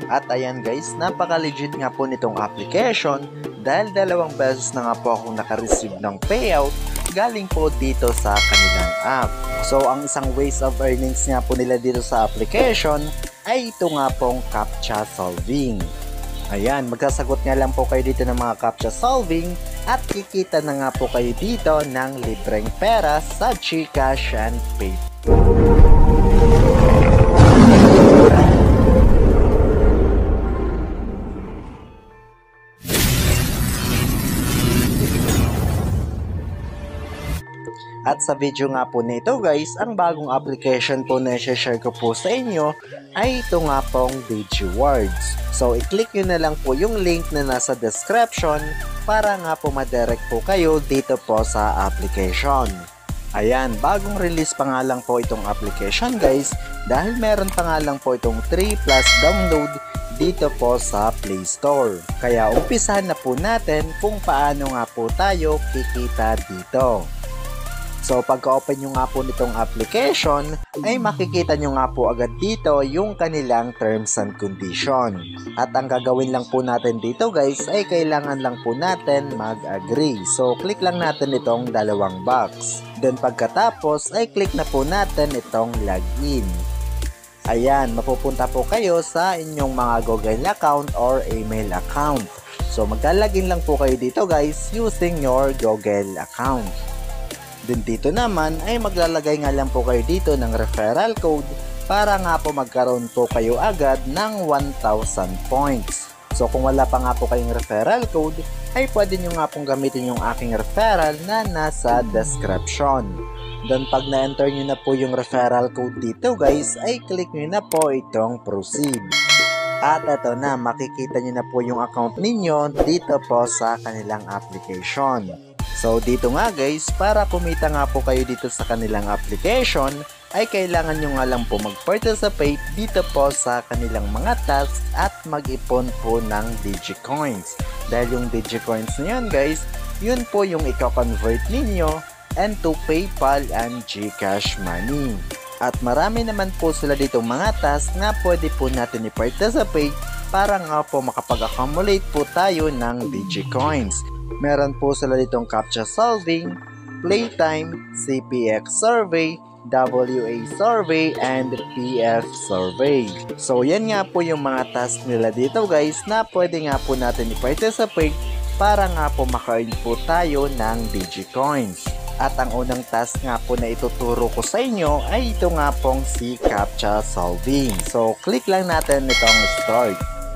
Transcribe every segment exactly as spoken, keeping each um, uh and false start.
At ayan guys, napaka-legit nga po nitong application dahil dalawang beses na nga po akong naka-receive ng payout galing po dito sa kanilang app. So ang isang ways of earnings nga po nila dito sa application ay ito nga pong CAPTCHA solving. Ayan, magsasagot nga lang po kayo dito ng mga CAPTCHA solving at kikita na nga po kayo dito ng libreng pera sa GCash and PayPal. At sa video nga po nito guys, ang bagong application po na i-share ko po sa inyo ay ito nga pong DigiWords. So i-click nyo na lang po yung link na nasa description para nga po madirect po kayo dito po sa application. Ayan, bagong release pa nga lang po itong application guys dahil meron pa nga lang po itong three plus download dito po sa Play Store. Kaya umpisahan na po natin kung paano nga po tayo kikita dito. So pagka-open nyo nga po nitong application ay makikita nyo nga po agad dito yung kanilang terms and condition. At ang gagawin lang po natin dito guys ay kailangan lang po natin mag-agree. So click lang natin itong dalawang box. Then pagkatapos ay click na po natin itong login. Ayan, mapupunta po kayo sa inyong mga Google account or email account. So maglalagin lang po kayo dito guys using your Google account. Then dito naman ay maglalagay nga lang po kayo dito ng referral code para nga po magkaroon po kayo agad ng one thousand points. So kung wala pa nga po kayong referral code ay pwede nyo nga pong gamitin yung aking referral na nasa description. Then pag na-enter nyo na po yung referral code dito guys ay click nyo na po itong proceed. At ito na, makikita nyo na po yung account ninyo dito po sa kanilang application. So dito nga guys, para kumita nga po kayo dito sa kanilang application, ay kailangan nyo nga lang po mag-participate dito po sa kanilang mga tasks at mag-ipon po ng Digicoins. Dahil yung Digicoins na yun guys, yun po yung i-convert ninyo into PayPal and GCash money. At marami naman po sila dito mga tasks na pwede po natin i-participate para nga po makapag-accumulate po tayo ng Digicoins. Meron po sila ditong CAPTCHA solving, playtime, C P X survey, W A survey, and P F survey. So yan nga po yung mga task nila dito guys na pwede nga po natin i-participate para nga po maka-earn po tayo ng Digicoins. At ang unang task nga po na ituturo ko sa inyo ay ito nga pong si CAPTCHA solving. So click lang natin itong start.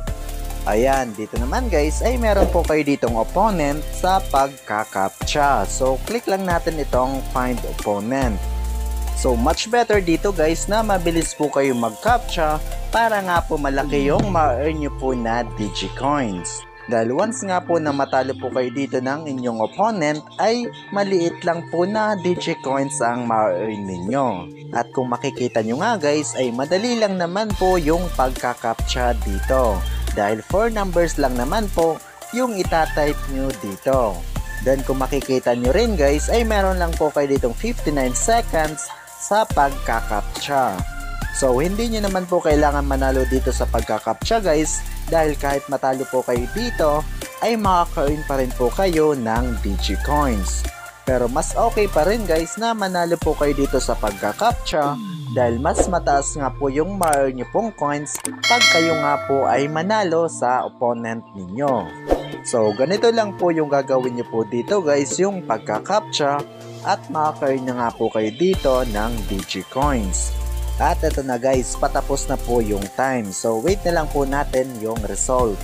Ayan, dito naman guys ay meron po kayo ditong opponent sa pagka-CAPTCHA. So click lang natin itong find opponent. So much better dito guys na mabilis po kayo mag-CAPTCHA para nga po malaki yung ma-earn nyo po na Digicoins. Dahil once nga po na matalo po kayo dito ng inyong opponent ay maliit lang po na Digicoins ang ma-earn ninyo. At kung makikita nyo nga guys ay madali lang naman po yung pagka-CAPTCHA dito. Dahil four numbers lang naman po yung itatype nyo dito. Then kung makikita nyo rin guys ay meron lang po kayo ditong fifty-nine seconds sa pagka-CAPTCHA. So hindi nyo naman po kailangan manalo dito sa pagka-CAPTCHA guys dahil kahit matalo po kayo dito ay makaka-earn pa rin po kayo ng Digicoins. Pero mas okay pa rin guys na manalo po kayo dito sa pagka-CAPTCHA dahil mas mataas nga po yung ma-earn nyo pong coins pag kayo nga po ay manalo sa opponent ninyo. So ganito lang po yung gagawin nyo po dito guys, yung pagka-CAPTCHA at makaka-earn na nga po kayo dito ng Digicoins. At ito na guys, patapos na po yung time. So wait na lang po natin yung result.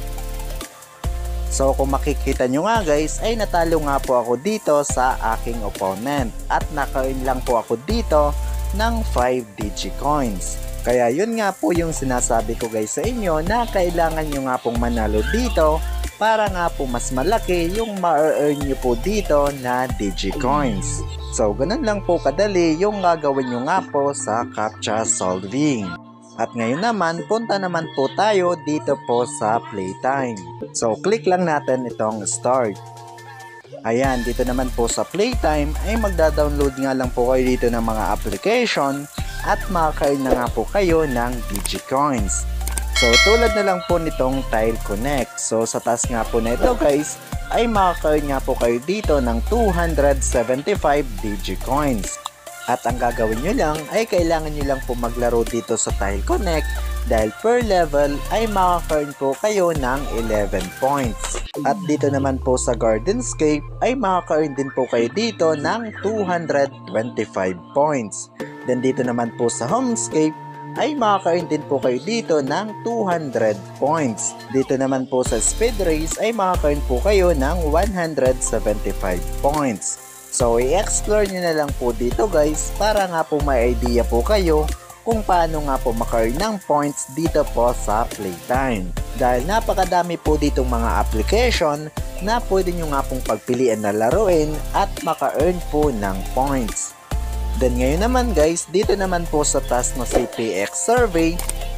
So kung makikita nyo nga guys ay natalo nga po ako dito sa aking opponent at naka-earn lang po ako dito ng five Digicoins. Kaya yun nga po yung sinasabi ko guys sa inyo na kailangan nyo nga pong manalo dito para nga po mas malaki yung ma-earn nyo po dito na Digicoins. So ganun lang po kadali yung gagawin nyo nga po sa CAPTCHA solving. At ngayon naman, punta naman po tayo dito po sa playtime. So click lang natin itong start. Ayan, dito naman po sa playtime ay magda-download nga lang po kayo dito ng mga application at makaka-earn na nga po kayo ng Digicoins. So tulad na lang po nitong Tile Connect. So sa taas nga po na ito guys, ay makaka-earn nga po kayo dito ng two hundred seventy-five Digicoins. At ang gagawin nyo lang ay kailangan nyo lang po maglaro dito sa Tile Connect dahil per level ay makaka-earn po kayo ng eleven points. At dito naman po sa Gardenscape ay makaka-earn din po kayo dito ng two hundred twenty-five points. Then dito naman po sa Homescape ay makaka-earn din po kayo dito ng two hundred points. Dito naman po sa Speed Race ay makaka-earn po kayo ng one hundred seventy-five points. So i-explore nyo na lang po dito guys para nga po may idea po kayo kung paano nga po maka-earn ng points dito po sa Playtime. Dahil napakadami po ditong mga application na pwede nyo nga pong pagpilian na laruin at maka-earn po ng points. Then ngayon naman guys, dito naman po sa task na C P X Survey,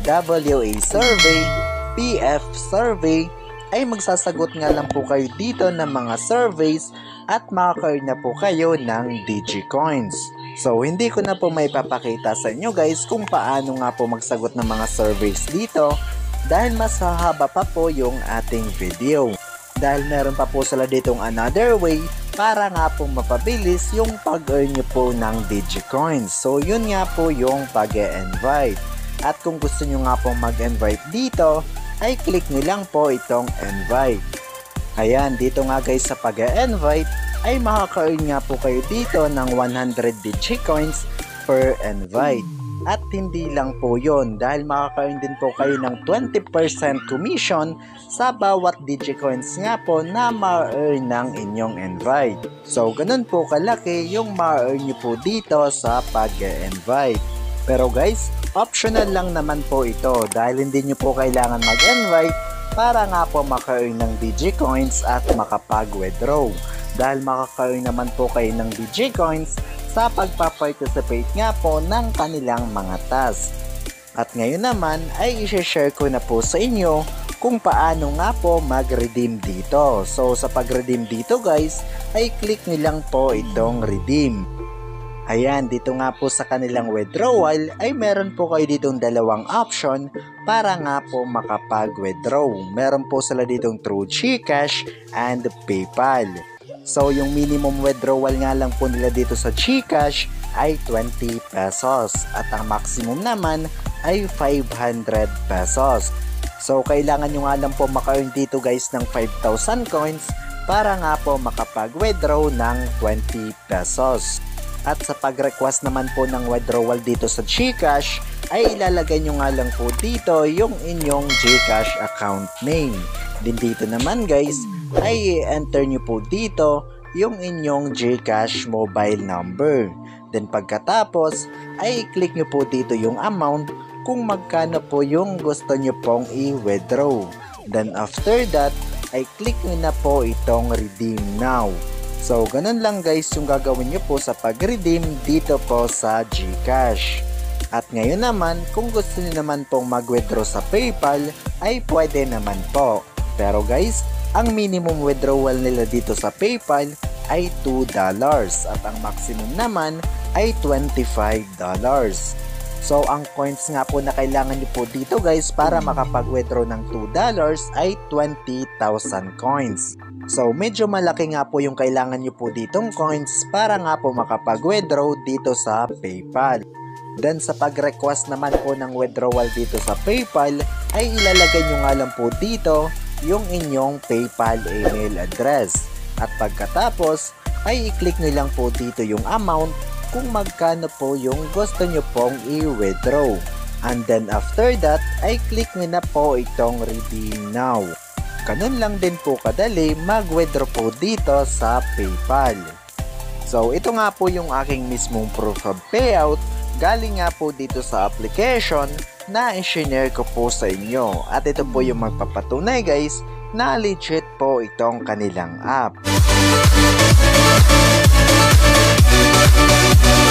W A Survey, P F Survey, ay magsasagot nga lang po kayo dito ng mga surveys at makaka-earn na po kayo ng Digicoins. So hindi ko na po may papakita sa inyo guys kung paano nga po magsagot ng mga surveys dito dahil mas hahaba pa po yung ating video. Dahil meron pa po sila ditong another way para nga po mapabilis yung pag-earn nyo po ng Digicoins. So yun nga po yung pag-e-invite. At kung gusto nyo nga po mag-invite dito, ay click nyo lang po itong invite. Ayan, dito nga guys sa pag-e-invite ay makaka-earn nga po kayo dito ng one hundred Digicoins per invite. At hindi lang po yon dahil makaka-earn din po kayo ng twenty percent commission sa bawat Digicoins nga po na ma-earn ng inyong invite. So ganun po kalaki yung ma-earn nyo po dito sa pag-e-invite. Pero guys, optional lang naman po ito dahil hindi nyo po kailangan mag-invite para nga po maka-earn ng Digicoins at makapag-withdraw. Dahil makaka-earn naman po kayo ng Digicoins sa pagpa-participate nga po ng kanilang mga task. At ngayon naman ay i-share ko na po sa inyo kung paano nga po mag-redeem dito. So sa pag-redeem dito guys, ay click nyo lang po itong redeem. Ayan, dito nga po sa kanilang withdrawal ay meron po kayo ditong dalawang option para nga po makapag-withdraw. Meron po sila ditong through GCash and PayPal. So yung minimum withdrawal nga lang po nila dito sa GCash ay twenty pesos at ang maximum naman ay five hundred pesos. So kailangan nyo nga lang po maka-earn dito guys ng five thousand coins para nga po makapag-withdraw ng twenty pesos. At sa pag-request naman po ng withdrawal dito sa GCash ay ilalagay nyo nga lang po dito yung inyong GCash account name. Din dito naman guys ay i-enter nyo po dito yung inyong GCash mobile number. Then pagkatapos ay i-click nyo po dito yung amount kung magkano po yung gusto nyo pong i-withdraw. Then after that ay click nyo na po itong redeem now. So, ganun lang guys yung gagawin nyo po sa pag-redeem dito po sa GCash. At ngayon naman, kung gusto nyo naman pong mag-withdraw sa PayPal, ay pwede naman po. Pero guys, ang minimum withdrawal nila dito sa PayPal ay two dollars at ang maximum naman ay twenty-five dollars. So, ang coins nga po na kailangan nyo po dito guys para makapag-withdraw ng two dollars ay twenty thousand coins. So, medyo malaki nga po yung kailangan nyo po ditong coins para nga po makapag-withdraw dito sa PayPal. Then, sa pag-request naman po ng withdrawal dito sa PayPal, ay ilalagay nyo nga lang po dito yung inyong PayPal email address. At pagkatapos, ay i-click nyo lang po dito yung amount kung magkano po yung gusto nyo pong i-withdraw. And then, after that, ay click nyo na po itong redeem now. Ganun lang din po kadali mag-withdraw po dito sa PayPal. So ito nga po yung aking mismong proof of payout galing nga po dito sa application na i-share ko po sa inyo. At ito po yung magpapatunay guys na legit po itong kanilang app.